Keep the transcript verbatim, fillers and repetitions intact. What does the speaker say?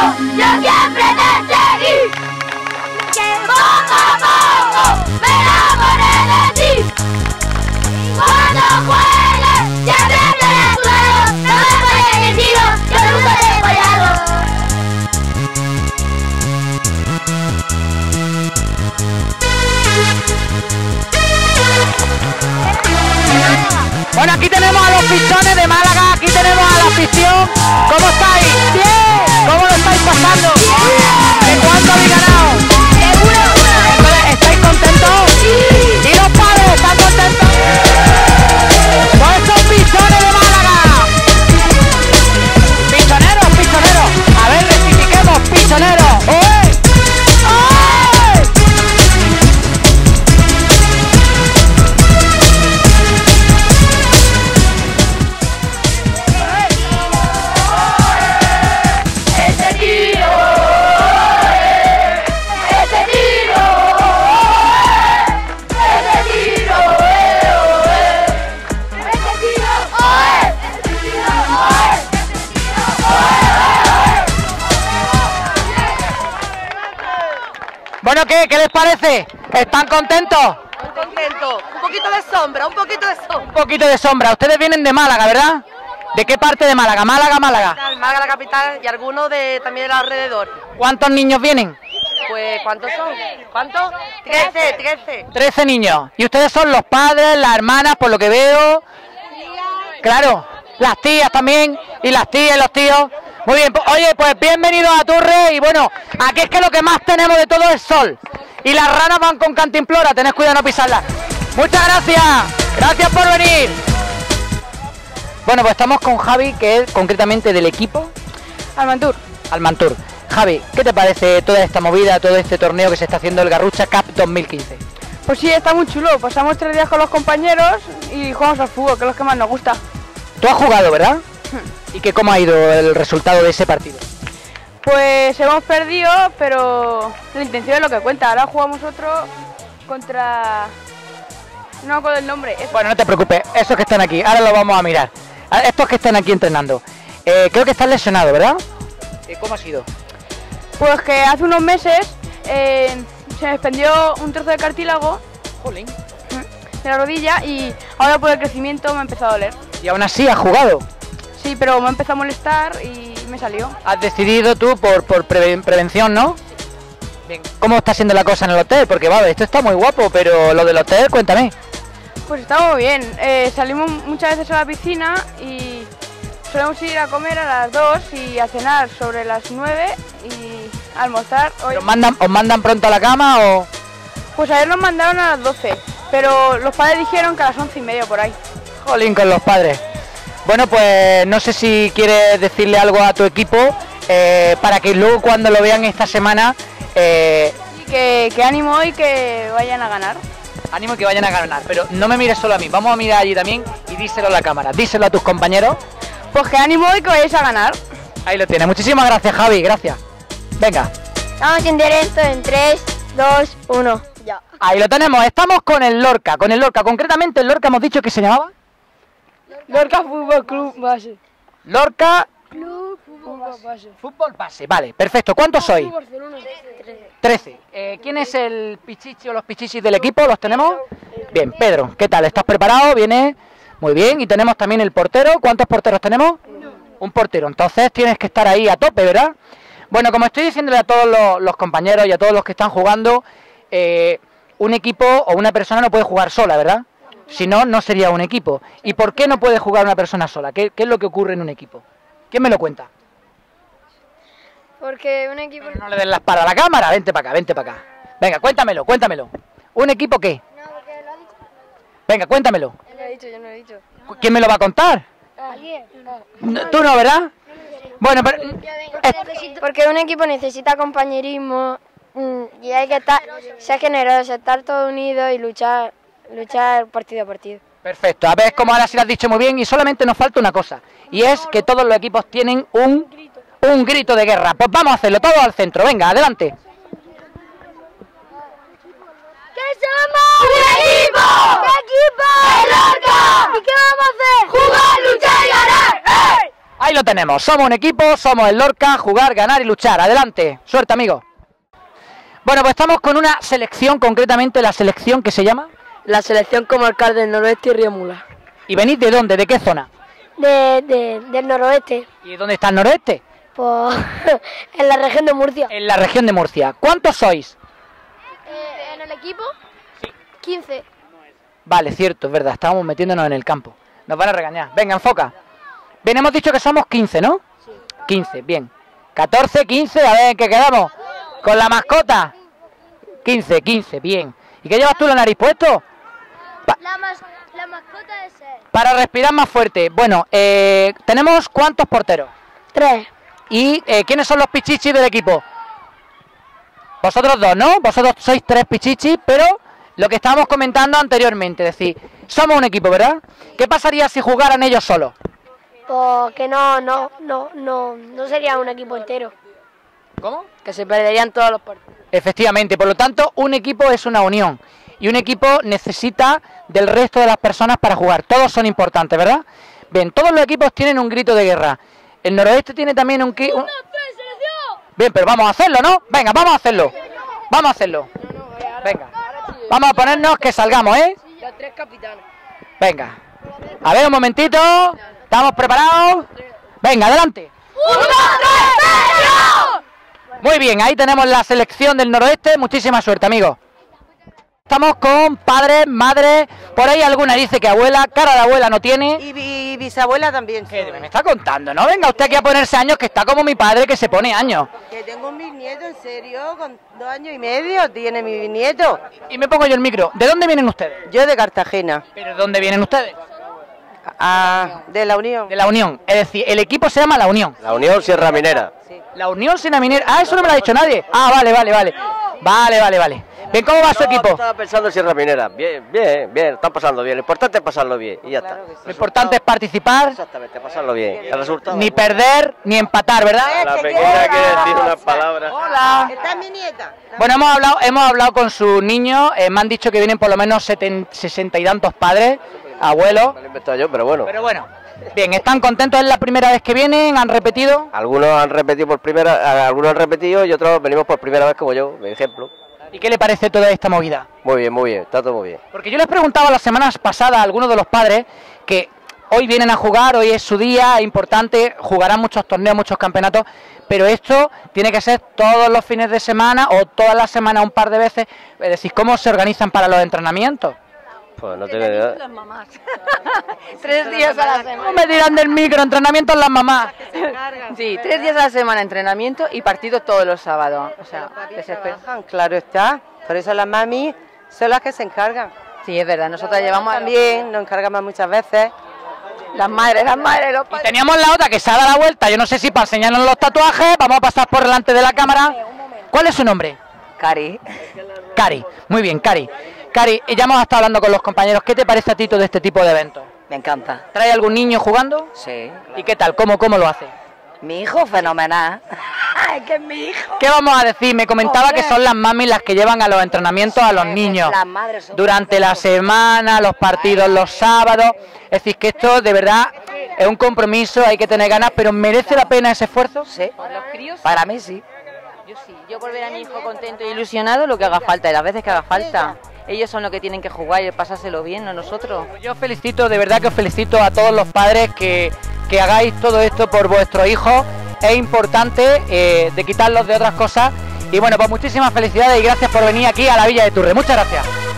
yo siempre te seguí. Poco a poco me enamoré de ti. Cuando juegues, siempre estaré a tu lado. No me vayas en el tiro, yo nunca te he fallado. Bueno, aquí tenemos a los Pistones de Málaga, aquí tenemos a la afición. ¿Cómo estáis? ¡Bien! ¿Cómo lo estáis pasando? ¡Bien! ¿De cuánto habéis ganado? ¿Seguro? ¿Estáis contentos? Sí. ¿Y los padres están contentos? Pues son Pistones de Málaga. Pistoneros, pistoneros. A ver, rectifiquemos, pistoneros. ¡Oye! ¡Oye! Ese tiro, ese tiro, ese tiro, ese tiro, Bueno, ¿qué? ¿Qué les parece? ¿Están contentos? Muy contento. Un poquito de sombra, un poquito de sombra. Un poquito de sombra. Ustedes vienen de Málaga, ¿verdad? ¿De qué parte de Málaga? Málaga, Málaga. Málaga la capital y algunos de también del alrededor. ¿Cuántos niños vienen? Pues, ¿cuántos son? ¿Cuántos? Trece, trece. Trece niños. Y ustedes son los padres, las hermanas, por lo que veo. Claro, las tías también. Y las tías y los tíos. Muy bien, pues, oye, pues bienvenidos a Turre. Y bueno, aquí es que lo que más tenemos de todo es sol. Y las ranas van con cantimplora, tened cuidado de no pisarlas. Muchas gracias. Gracias por venir. Bueno, pues estamos con Javi, que es concretamente del equipo Almantur. Almantur. Javi, ¿qué te parece toda esta movida, todo este torneo que se está haciendo el Garrucha Cup dos mil quince? Pues sí, está muy chulo. Pasamos tres días con los compañeros y jugamos al fútbol, que es lo que más nos gusta. Tú has jugado, ¿verdad? ¿Y qué, cómo ha ido el resultado de ese partido? Pues hemos perdido, pero la intención es lo que cuenta. Ahora jugamos otro contra... No me acuerdo el nombre. Es... Bueno, no te preocupes, esos que están aquí, ahora lo vamos a mirar. A estos que están aquí entrenando. Eh, creo que estás lesionado, ¿verdad? Eh, ¿Cómo ha sido? Pues que hace unos meses eh, se me desprendió un trozo de cartílago Jolín. de la rodilla y ahora por el crecimiento me ha empezado a doler. Y aún así has jugado. Sí, pero me ha empezado a molestar y me salió. Has decidido tú por, por preve- prevención, ¿no? Bien. ¿Cómo está siendo la cosa en el hotel? Porque, vale, esto está muy guapo, pero lo del hotel, cuéntame. Pues está muy bien. Eh, salimos muchas veces a la piscina y solemos ir a comer a las dos y a cenar sobre las nueve y a almorzar. Hoy... ¿Os mandan, ¿Os mandan pronto a la cama o...? Pues ayer nos mandaron a las doce, pero los padres dijeron que a las once y media por ahí. Jolín con los padres. Bueno, pues no sé si quieres decirle algo a tu equipo eh, para que luego cuando lo vean esta semana... Eh, Y que, que ánimo y que vayan a ganar. ánimo que vayan a ganar, pero no me mires solo a mí, vamos a mirar allí también y díselo a la cámara, díselo a tus compañeros. Pues que ánimo y que vayáis a ganar. Ahí lo tienes, muchísimas gracias Javi, gracias. Venga, Estamos en directo en tres, dos, uno. Ya. ahí lo tenemos, estamos con el Lorca, con el Lorca, concretamente el Lorca hemos dicho que se llamaba... Lorca Fútbol Club Base. Lorca Club Fútbol Base. Fútbol Base, vale, perfecto, ¿cuántos sois? Barcelona. trece. Eh, ¿Quién es el pichichi o los pichichis del equipo? ¿Los tenemos? Bien, Pedro, ¿qué tal? ¿Estás preparado? ¿Viene? Muy bien, y tenemos también el portero. ¿Cuántos porteros tenemos? Un portero, entonces tienes que estar ahí a tope, ¿verdad? Bueno, como estoy diciéndole a todos los, los compañeros y a todos los que están jugando, eh, un equipo o una persona no puede jugar sola, ¿verdad? Si no, no sería un equipo. ¿Y por qué no puede jugar una persona sola? ¿Qué, qué es lo que ocurre en un equipo? ¿Quién me lo cuenta? Porque un equipo... No le den la espalda a la cámara, vente para acá, vente para acá. Venga, cuéntamelo, cuéntamelo. ¿Un equipo qué? No, porque lo ha dicho. Venga, cuéntamelo. Yo lo he dicho, yo lo he dicho. ¿Quién me lo va a contar? ¿Alguien? No, tú no, ¿verdad? Bueno, pero... eh, Porque un equipo necesita compañerismo mm, y hay que estar, ser generoso, estar todos unidos y luchar, luchar partido a partido. perfecto, a ver cómo ahora sí lo has dicho muy bien y solamente nos falta una cosa. Y es que todos los equipos tienen un, un grito de guerra. Pues vamos a hacerlo, todos al centro, venga, adelante. ¿Qué somos? ¡Un equipo! ¿Qué equipo? ¡El Lorca! ¿Y qué vamos a hacer? ¡Jugar, luchar y ganar! ¡Eh! Ahí lo tenemos, somos un equipo, somos el Lorca, jugar, ganar y luchar. Adelante, suerte amigo. Bueno, pues estamos con una selección, concretamente la selección que se llama... La selección comarcal del noroeste y Riemula. ¿Y venís de dónde? ¿De qué zona? De, de, del noroeste, ¿Y dónde está el noroeste? pues en la región de Murcia. En la región de Murcia. ¿Cuántos sois? Eh, ¿En el equipo? Sí. quince. Vale, cierto, es verdad, estábamos metiéndonos en el campo. Nos van a regañar. Venga, enfoca. Bien, hemos dicho que somos quince, ¿no? Sí. quince, bien. catorce, quince, a ver en qué quedamos. Con la mascota. quince, quince, bien. ¿Y qué llevas tú la nariz puesto? Pa La, mas la mascota es él. para respirar más fuerte. Bueno, eh, ¿tenemos cuántos porteros? Tres. ¿Y eh, quiénes son los pichichis del equipo? Vosotros dos, ¿no? Vosotros sois tres pichichis, pero lo que estábamos comentando anteriormente, es decir, somos un equipo, ¿verdad? ¿Qué pasaría si jugaran ellos solos? Pues que no, no, no, no, no sería un equipo entero. ¿Cómo? Que se perderían todos los partidos. Efectivamente, por lo tanto, un equipo es una unión. Y un equipo necesita del resto de las personas para jugar. Todos son importantes, ¿verdad? Bien, todos los equipos tienen un grito de guerra. El noroeste tiene también un... un... Bien, pero vamos a hacerlo, ¿no? Venga, vamos a hacerlo. Vamos a hacerlo. Venga. Vamos a ponernos que salgamos, ¿eh? Los tres capitanes. Venga. A ver, un momentito. ¿Estamos preparados? Venga, adelante. ¡Uno, tres, cero! Muy bien, ahí tenemos la selección del noroeste. Muchísima suerte, amigos. Estamos con padres, madres, por ahí alguna dice que abuela, cara de abuela no tiene. Y, y bisabuela también. ¿Qué me está contando? No venga usted aquí a ponerse años, que está como mi padre que se pone años. Que tengo un bisnieto, en serio, con dos años y medio tiene mi bisnieto. Y me pongo yo el micro. ¿De dónde vienen ustedes? Yo de Cartagena. ¿Pero de dónde vienen ustedes? Ah, de la Unión. De la Unión. Es decir, el equipo se llama La Unión. La Unión Sierra Minera. Sí. La Unión Sierra Minera. Ah, eso no me lo ha dicho nadie. Ah, vale, vale, vale. Vale, vale, vale. Bien, ¿cómo va su No, equipo? Estaba pensando en Sierra Minera. Bien, bien, bien. Están pasando bien. Lo importante es pasarlo bien. Y ya está. Lo importante es participar, Exactamente, pasarlo bien. El resultado. ni perder, ni empatar, ¿verdad? La pequeña quiere decir unas palabras. Hola. Esta es mi nieta. Bueno, hemos hablado, hemos hablado con sus niños, eh, me han dicho que vienen por lo menos setenta, sesenta y tantos padres, abuelos. Me lo he inventado yo, pero bueno. Pero bueno, bien, ¿están contentos? ¿Es la primera vez que vienen? ¿Han repetido? Algunos han repetido por primera, algunos han repetido y otros venimos por primera vez como yo, de ejemplo. ¿Y qué le parece toda esta movida? Muy bien, muy bien, está todo muy bien. Porque yo les preguntaba las semanas pasadas a algunos de los padres que hoy vienen a jugar, hoy es su día, es importante, jugarán muchos torneos, muchos campeonatos, pero esto tiene que ser todos los fines de semana o todas las semanas un par de veces. Es decir, ¿cómo se organizan para los entrenamientos? Pues no tengo ni idea. Las mamás. Tres días a la semana. ¿Cómo me dirán del micro? Entrenamientos las mamás. Sí, tres días a la semana entrenamiento y partidos todos los sábados. O sea, desespero. Claro está. Por eso las mami son las que se encargan. Sí, es verdad. Nosotras llevamos también, nos encargamos muchas veces. Las madres, las madres, los Y padres. teníamos la otra que se ha dado la vuelta, yo no sé si para enseñarnos los tatuajes, vamos a pasar por delante de la cámara. ¿Cuál es su nombre? Cari. Cari, muy bien, Cari. Cari, ya hemos estado hablando con los compañeros, ¿qué te parece a ti todo este tipo de eventos? Me encanta. ¿Trae algún niño jugando? Sí. ¿Y qué tal? ¿Cómo, cómo lo hace? Mi hijo fenomenal. Es que es mi hijo. ¿Qué vamos a decir? Me comentaba Hombre. que son las mamis las que llevan a los entrenamientos a los niños Las madres son durante la semana, los partidos los sábados. Es decir, que esto de verdad es un compromiso, hay que tener ganas, pero ¿merece la pena ese esfuerzo? Sí. Para mí sí. Yo sí. Yo por ver a mi hijo contento y ilusionado, lo que haga falta, y las veces que haga falta. Ellos son los que tienen que jugar y pasárselo bien, no nosotros. Yo felicito, de verdad que os felicito a todos los padres que, que hagáis todo esto por vuestros hijos. Es importante eh, de quitarlos de otras cosas. Y bueno, pues muchísimas felicidades y gracias por venir aquí a la Villa de Turre. Muchas gracias.